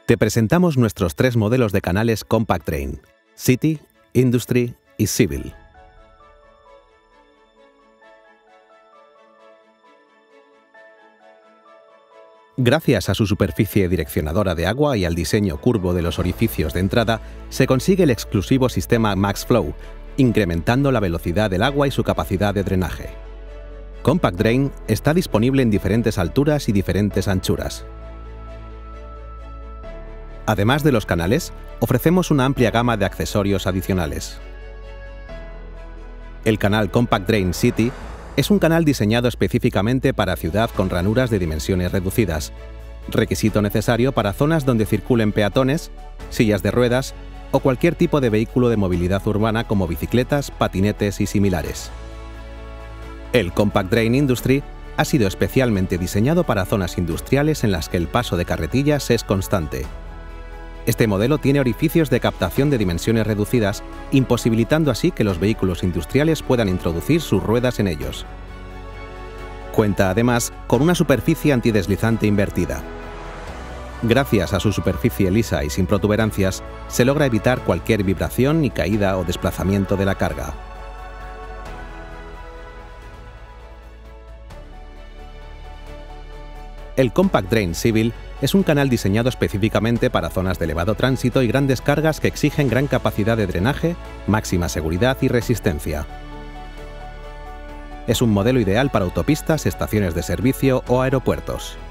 Te presentamos nuestros 3 modelos de canales Compact Drain: City, Industry y Civil. Gracias a su superficie direccionadora de agua y al diseño curvo de los orificios de entrada, se consigue el exclusivo sistema MaxFlow, incrementando la velocidad del agua y su capacidad de drenaje. Compact Drain está disponible en diferentes alturas y diferentes anchuras. Además de los canales, ofrecemos una amplia gama de accesorios adicionales. El canal Compact Drain City es un canal diseñado específicamente para ciudad con ranuras de dimensiones reducidas, requisito necesario para zonas donde circulen peatones, sillas de ruedas o cualquier tipo de vehículo de movilidad urbana como bicicletas, patinetes y similares. El Compact Drain Industry ha sido especialmente diseñado para zonas industriales en las que el paso de carretillas es constante. Este modelo tiene orificios de captación de dimensiones reducidas, imposibilitando así que los vehículos industriales puedan introducir sus ruedas en ellos. Cuenta además con una superficie antideslizante invertida. Gracias a su superficie lisa y sin protuberancias, se logra evitar cualquier vibración y caída o desplazamiento de la carga. El Compact Drain Civil es un canal diseñado específicamente para zonas de elevado tránsito y grandes cargas que exigen gran capacidad de drenaje, máxima seguridad y resistencia. Es un modelo ideal para autopistas, estaciones de servicio o aeropuertos.